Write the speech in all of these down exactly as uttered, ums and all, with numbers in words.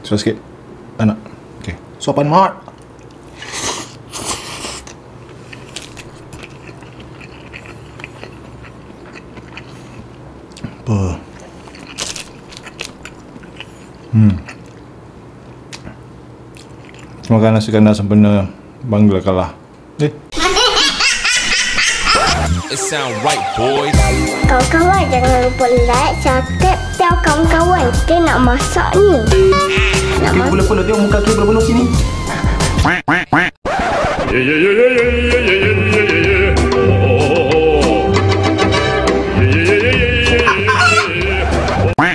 Susah sikit. Anak. Okey. Suapan mat. Apa? Hmm. Makan nasi kandar sempurna Bangla kalah. Eh. It sound right, boys. Kawan-kawan jangan lupa like, subscribe, tell kawan-kawan kita nak masak ni. Nak Kira pula-pula tengok muka kira pula-pula sini. Yeah, yeah, yeah, yeah, yeah, yeah, yeah, yeah, yeah, yeah. Oh, oh, oh, oh. Yeah, yeah, yeah, yeah, yeah, yeah, yeah, yeah.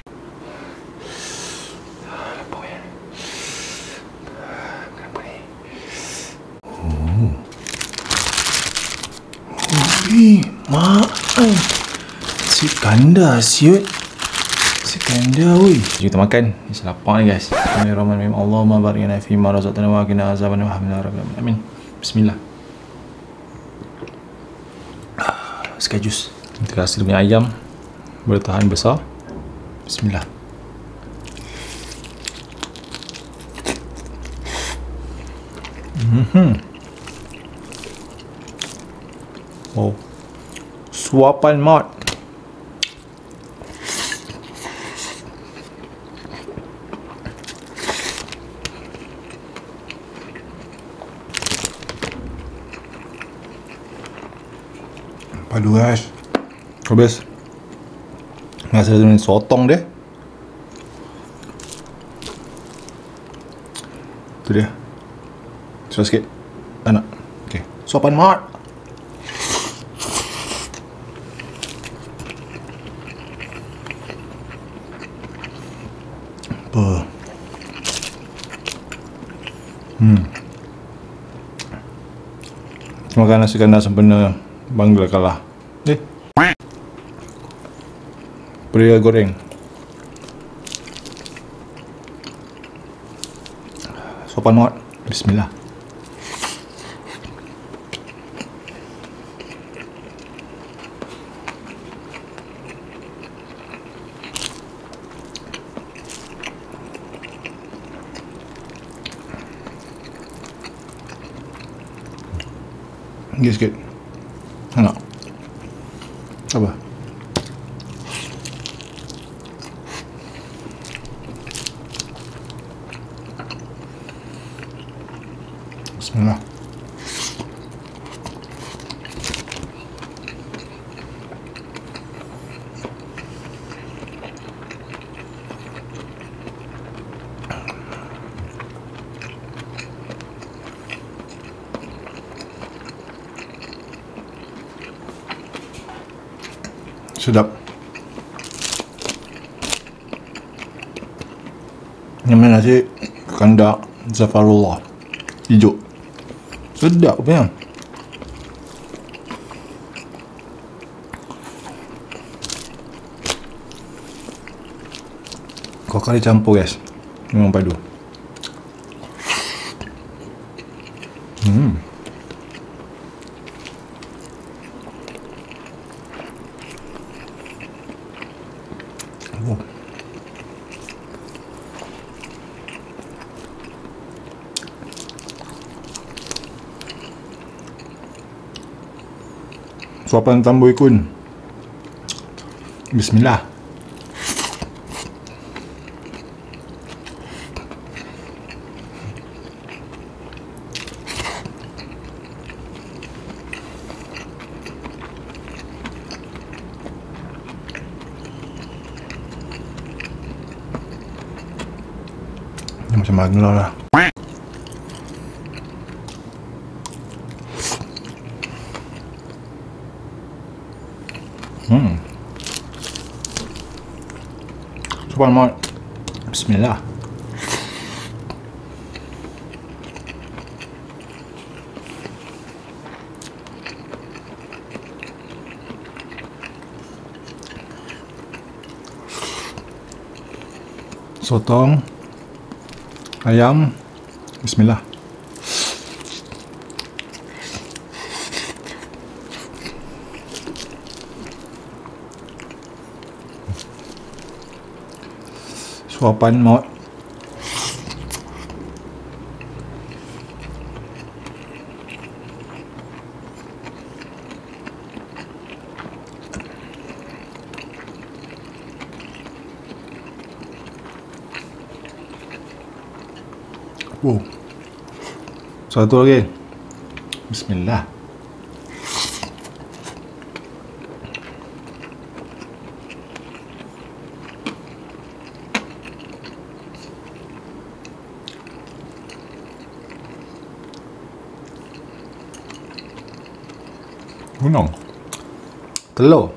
Ui, mak. Si kandar siut. Si kandar oi. Jom kita makan. Ni lapar ni guys. Bismillahirrahmanirrahim. Allahumma barik lana fi ma razaqtana wa qina azaban wa hamna rabbil alamin. Amin. Bismillah. Sekali jus. Kita kasih dia punya ayam bertahan besar. Bismillah. Mhm. Oh. Suapan mat. Padu guys. Habis. Rasa dengan sotong dia. Tu dia. Susah sikit. Anak. Okey. Suapan mat. Apa? Hmm. Makan nasi kandar sempurna Bangla kalah. Eh. Pria goreng. Sopan mat. Bismillah. Sikit-sikit. Anak. Apa? Bismillah. Sedap. Ini nasi kandar Zafarullah hijau. Sedap punya. Kau kali campur guys. Memang padu. Hmm. Oh. Suapan tambui kun. Bismillah. Ini macam magno lah. Hmm. Suapan mat. Bismillah. Sotong, ayam. Bismillah. Suapan mat. Wow. Satu lagi. Bismillah. Gunung. Telur.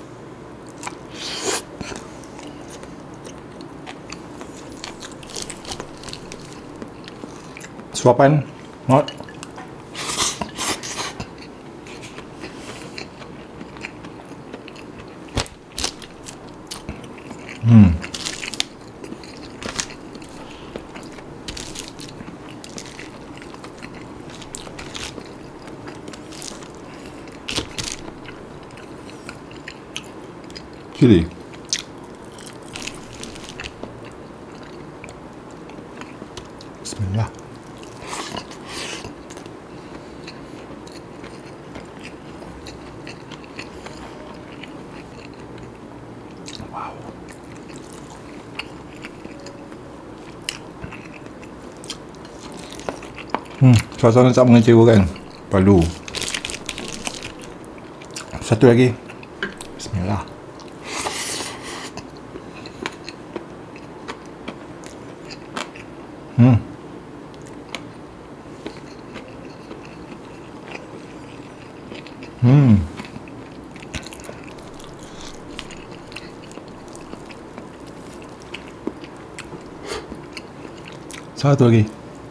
Suapan. Not. Hmm. Chili. Bismillah. Wow. Hmm, suasana tak mengecewakan. Palu. Satu lagi. Bismillah. Hmm. Hmm. Satu lagi.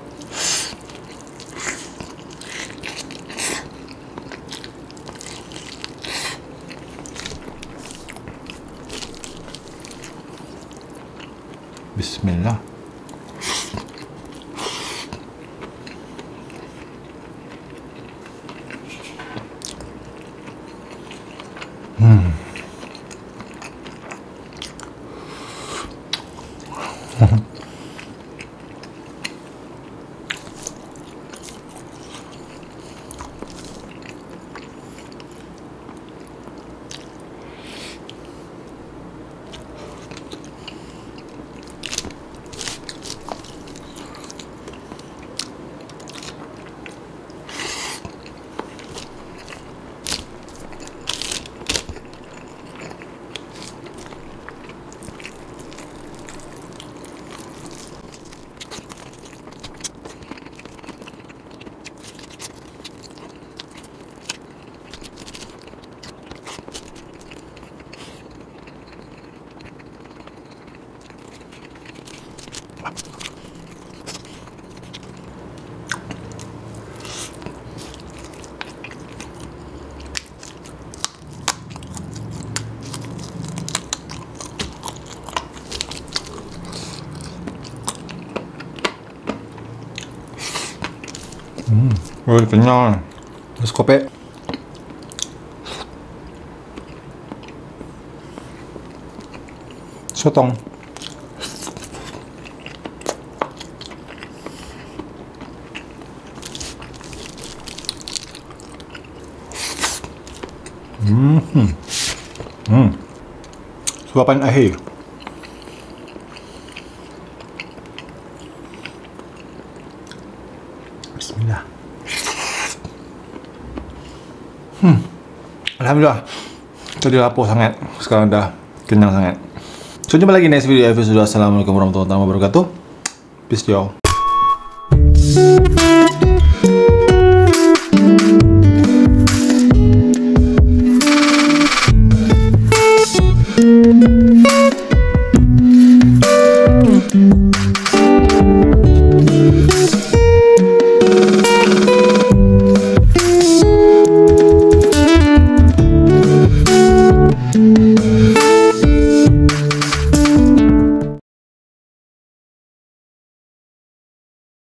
Bismillah. Hmm. Hmm, oi kenyang. Terus kopek. Sotong. Hmm. Hmm. Suapan akhir. Bismillah. Hmm. Alhamdulillah. Tadi lapar sangat. Sekarang dah kenyang sangat. So, jumpa lagi next video episode. Assalamualaikum warahmatullahi wabarakatuh. Peace y'all.